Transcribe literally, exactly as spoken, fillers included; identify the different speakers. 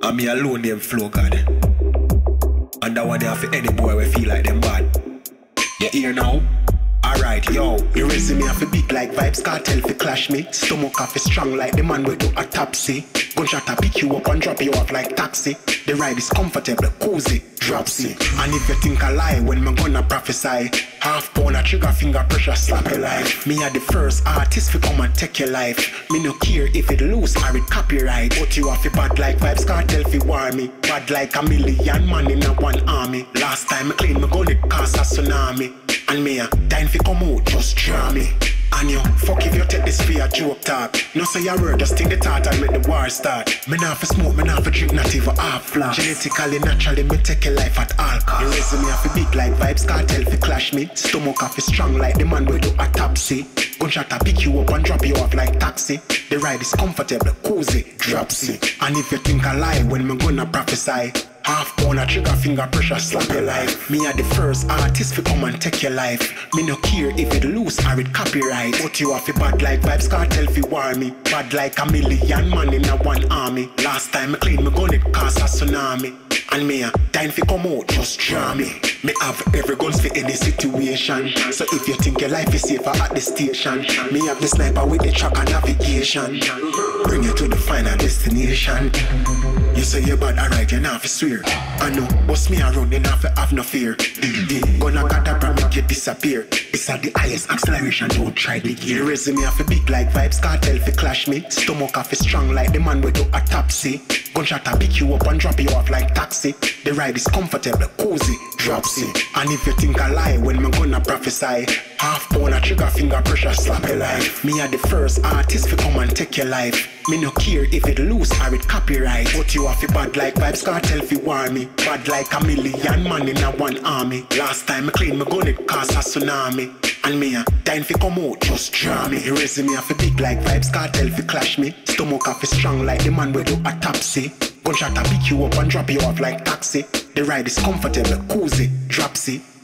Speaker 1: And me alone name Flow God. And that one there for any boy we feel like them bad. You hear now? Alright, yo, your resume have a big like Vybz Kartel fi clash me. Stomach have a strong like the man we do a tapsy. Gunshot a pick you up and drop you off like taxi. The ride is comfortable, cozy, dropsy. And if you think I lie when me gonna prophesy, half pound a trigger finger pressure slap your life. Me a the first artist fi come and take your life. Me no care if it loose or it copyright. But you have a bad like Vybz Kartel fi war me. Bad like a million man in a one army. Last time I clean me gun it cause a tsunami. And me a time fi come out, just draw me. And you, fuck if you take this for a joke talk. No say your word, just think the thought and make the war start. Me nah fi smoke, me nah fi drink, not even half flash. Genetically, naturally, me take a life at all cost. Your resume have fi big like Vybz Kartel fi clash me. Stomach have fi strong like the man we do a tapsy. Gunshot a pick you up and drop you off like taxi. The ride is comfortable, cozy, dropsy. And if you think I lie when me gonna prophesy, half pound a trigger finger pressure slap your life. Me a the first artist fi come and take your life. Me no care if it loose or it copyright. But you have fi bad like Vybz Kartel fi war me. Bad like a million man in a one army. Last time I clean me gun it cause a tsunami. And me a time fi come out, just draw me. Me have every guns for any situation. So if you think your life is safer at the station, me have the sniper with the track and navigation. Bring you to the final destination. You say you're bad, alright, you're not for swear. I know, bust me around, you not for have no fear. D D, gonna cut up and make you disappear. It's at the highest acceleration, don't try the gear. Resume have a big like Vybz Kartel fi clash me. Stomach have a strong like the man we do a tapsy. Gunshot a pick you up and drop you off like taxi. The ride is comfortable, cozy, dropsy. And if you think I lie when me gonna prophesy, half pound a trigger finger pressure slap your life. Me a the first artist fi come and take your life. Me no care if it loose or it copyright. But you have fi bad like Vybz Kartel fi war me. Bad like a million man in a one army. Last time I clean me gun it cause a tsunami. And me a time fi come out, just draw me. Your resume have fi big like Vybz Kartel fi clash me. Stomach have fi strong like the man we do a tapsy. Gunshot a pick you up and drop you off like taxi. The ride is comfortable, cozy, dropsy.